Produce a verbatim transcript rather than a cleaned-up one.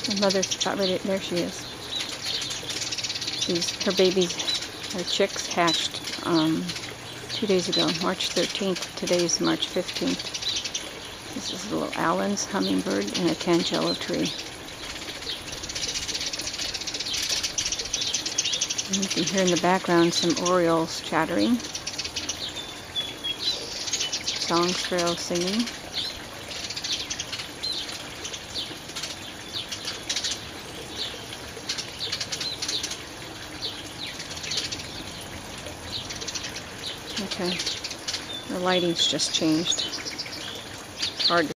The mother's got ready. There she is. These, her babies, her chicks hatched um, two days ago, March thirteenth. Today's March fifteenth. This is little Allen's hummingbird and a Tangelo tree. And you can hear in the background some orioles chattering. Song sparrow singing. Okay, the lighting's just changed. It's hard to